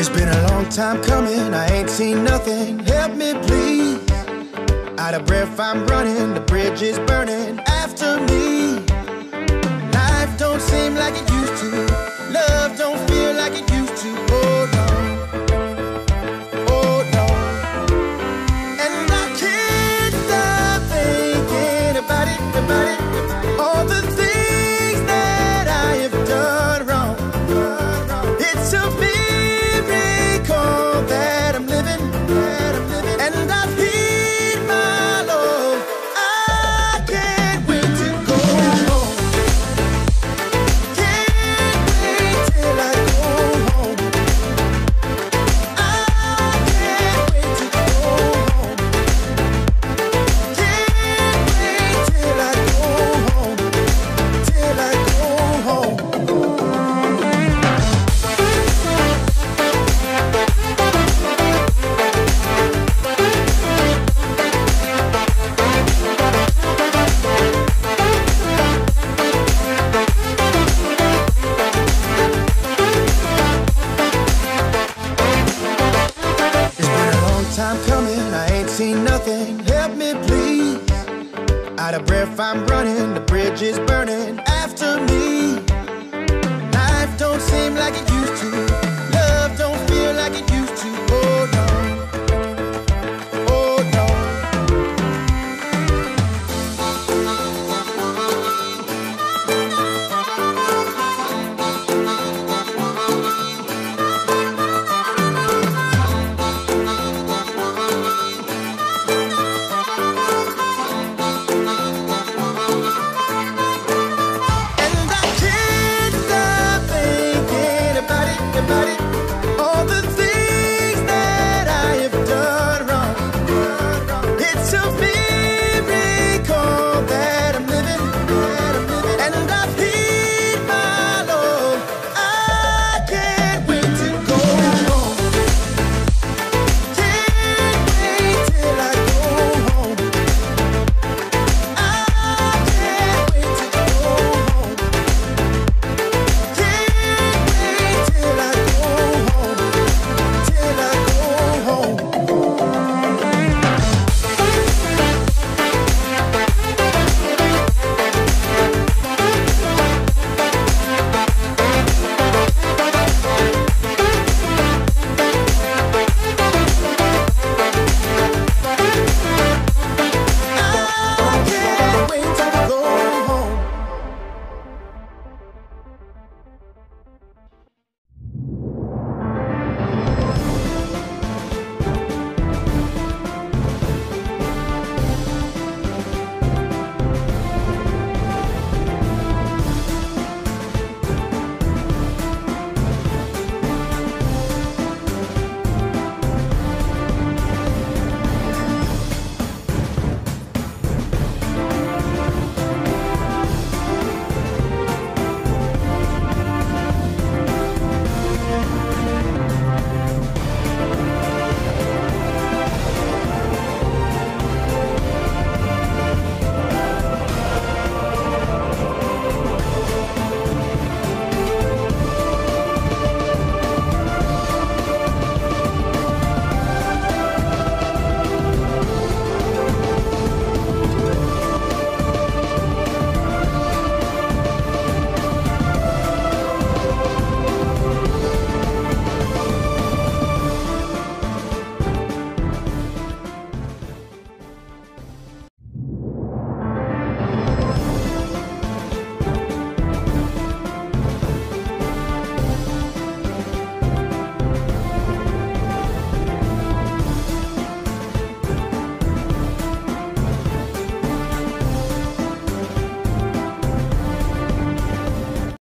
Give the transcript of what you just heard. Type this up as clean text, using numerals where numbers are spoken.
It's been a long time coming, I ain't seen nothing. Help me please. Out of breath I'm running, the bridge is burning after me. Life don't seem like it used to. Love don't feel like it used to. Oh no, oh no. And I can't stop thinking about it, about it. All the things that I have done wrong. It's a miracle that I'm living, and I've hit my low. I can't wait to go home. Can't wait till I go home. I can't wait to go home. Can't wait till I go home. Till I go home. It's been a long time coming, I ain't seen nothing. Help me please. Out of breath I'm running, the bridge is burning after me.